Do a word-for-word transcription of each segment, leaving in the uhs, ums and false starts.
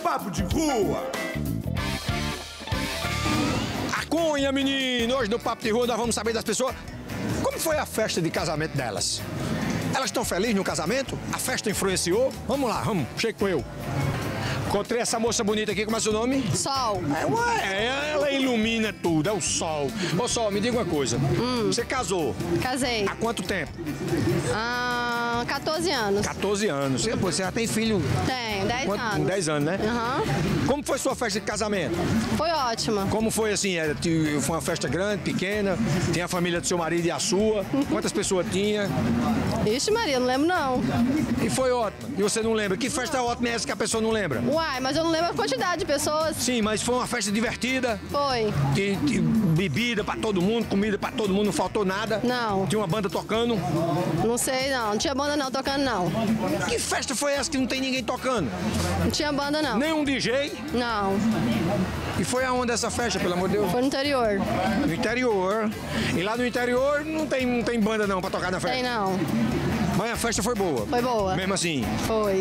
Papo de Rua. A cunha, menino! Hoje no Papo de Rua nós vamos saber das pessoas como foi a festa de casamento delas. Elas estão felizes no casamento? A festa influenciou? Vamos lá, vamos, chega com eu. Encontrei essa moça bonita aqui, como é seu nome? Sol. É, ué, ela ilumina tudo, é o sol. Ô Sol, me diga uma coisa. Hum. Você casou? Casei. Há quanto tempo? Ah, quatorze anos. quatorze anos. Você, você já tem filho? Tem, dez Quanto? anos. dez anos, né? Aham. Uhum. Como foi sua festa de casamento? Foi ótima. Como foi assim? Era, foi uma festa grande, pequena? Tem a família do seu marido e a sua? Quantas pessoas tinha? Ixi, Maria, não lembro não. E foi ótimo. E você não lembra? Que festa ótima é essa que a pessoa não lembra? Uai, mas eu não lembro a quantidade de pessoas. Sim, mas foi uma festa divertida. Foi. De, de bebida pra todo mundo, comida pra todo mundo, não faltou nada. Não. Tinha uma banda tocando. Não sei não, não tinha banda não tocando não. Que festa foi essa que não tem ninguém tocando? Não tinha banda não. Nem um D J? Não. E foi aonde essa festa, pelo amor de Deus? Foi no interior. No interior. E lá no interior não tem, não tem banda não pra tocar na festa? Tem não. Mas a festa foi boa? Foi boa. Mesmo assim? Foi.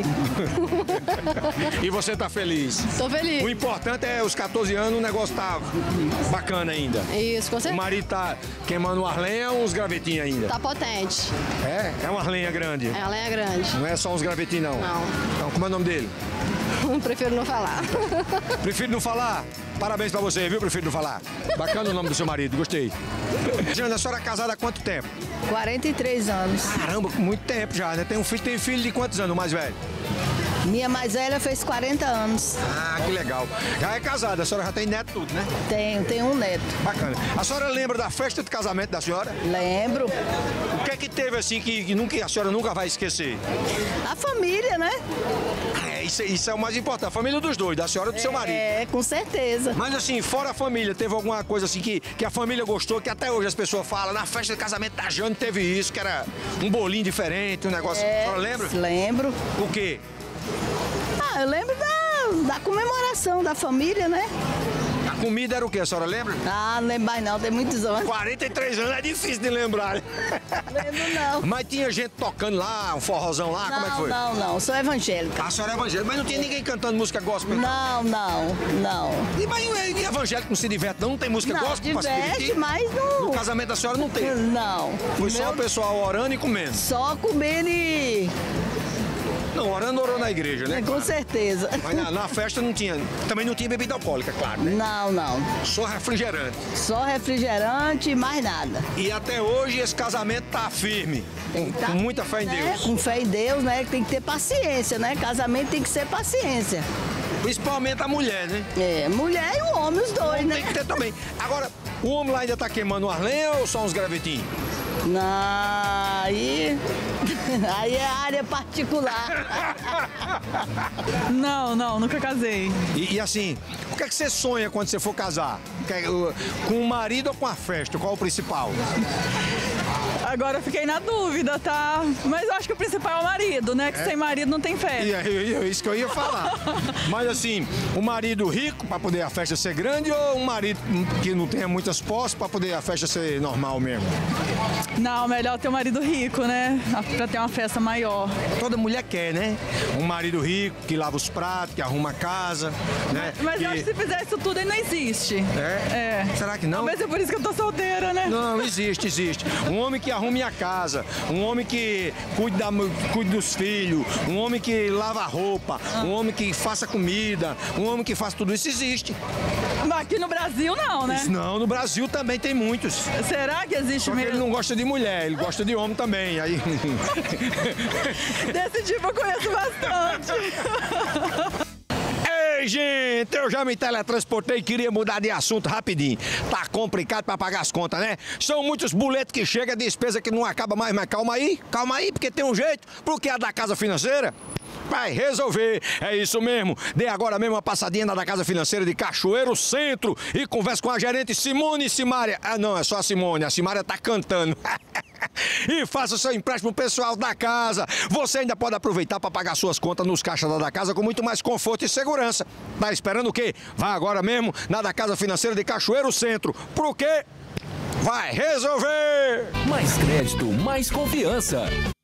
E você tá feliz? Tô feliz. O importante é os quatorze anos, o negócio tá bacana ainda. Isso, com certeza. O marido tá queimando umas lenhas ou uns gravetinhos ainda? Tá potente. É? É uma lenha grande? É, a lenha grande. Não é só uns gravetinhos não? Não. Então, como é o nome dele? Prefiro não falar. Prefiro não falar? Parabéns pra você, viu? Prefiro não falar. Bacana o nome do seu marido, gostei. Jana, a senhora é casada há quanto tempo? quarenta e três anos. Caramba, muito tempo já, né? Tem um filho, tem filho de quantos anos, o mais velho? Minha mais velha fez quarenta anos. Ah, que legal. Já é casada, a senhora já tem neto tudo, né? Tenho, tenho um neto. Bacana. A senhora lembra da festa de casamento da senhora? Lembro. O que é que teve assim que, que nunca, a senhora nunca vai esquecer? A família, né? É, isso, isso é o mais importante, a família dos dois, da senhora e do seu marido. É, com certeza. Mas assim, fora a família, teve alguma coisa assim que, que a família gostou, que até hoje as pessoas falam, na festa de casamento da Jane teve isso, que era um bolinho diferente, um negócio. É, a senhora lembra? Lembro. O quê? Ah, eu lembro da, da comemoração da família, né? A comida era o quê, a senhora lembra? Ah, não lembro mais não, tem muitos anos. quarenta e três anos é difícil de lembrar. Lembro não. Mas tinha gente tocando lá, um forrozão lá, Não, como é que foi? não, não, sou evangélica. A senhora é evangélica, mas não tinha ninguém cantando música gospel? Não, não, não. E, mas e evangélico não se diverte, não? Não tem música Não, gospel pra se diverte, divertir? mas não. No casamento da senhora não tem? Não. Foi só Meu- o pessoal orando e comendo? Só comendo e... Não, orando orou na igreja, né? Com Claro. certeza. Mas na, na festa não tinha, também não tinha bebida alcoólica, claro, né? Não, não. Só refrigerante. Só refrigerante e mais nada. E até hoje esse casamento tá firme, com, Tá, com muita fé em né? Deus. Com fé em Deus, né? Tem que ter paciência, né? Casamento tem que ser paciência. Principalmente a mulher, né? É, mulher e o homem, os dois, né? Tem que ter também. Agora, o homem lá ainda tá queimando umas lenhas ou só uns gravetinhos? Não, aí... Aí é área particular. Não, não, nunca casei. E, e assim, o que é que você sonha quando você for casar? Que- uh, Com o marido ou com a festa? Qual é o principal? Agora eu fiquei na dúvida, tá? Mas eu acho que o principal é o marido, né? Que sem marido não tem E festa. é, é isso que eu ia falar. Mas assim, um marido rico para poder a festa ser grande ou um marido que não tenha muitas posses para poder a festa ser normal mesmo? Não, melhor ter um marido rico, né? Pra ter uma festa maior. Toda mulher quer, né? Um marido rico que lava os pratos, que arruma a casa, né? Mas que... eu acho que se fizer isso tudo, ele não existe. É? É. Será que não? Talvez é por isso que eu tô solteira, né? Não, existe, existe. Um homem que arrume a casa, um homem que cuide, da, cuide dos filhos, um homem que lava a roupa, um homem que faça comida, um homem que faça tudo isso, existe. Mas aqui no Brasil, não, né? Isso não, no Brasil também tem muitos. Será que existe Só que mesmo? ele não gosta de mulher, ele gosta de homem também. Aí... Desse tipo eu conheço bastante. Ei, gente, eu já me teletransportei e queria mudar de assunto rapidinho. Tá complicado pra pagar as contas, né? São muitos boletos que chegam, despesa que não acaba mais, mas calma aí, calma aí, porque tem um jeito. Porque a da Casa Financeira vai resolver. É isso mesmo. Dê agora mesmo uma passadinha na da Casa Financeira de Cachoeiro Centro e converse com a gerente Simone Simária. Ah, não, é só a Simone, a Simária tá cantando. E faça o seu empréstimo pessoal da casa. Você ainda pode aproveitar para pagar suas contas nos caixas da da casa com muito mais conforto e segurança. Tá esperando o quê? Vá agora mesmo na da Casa Financeira de Cachoeiro Centro. Por quê? Vai resolver! Mais crédito, mais confiança.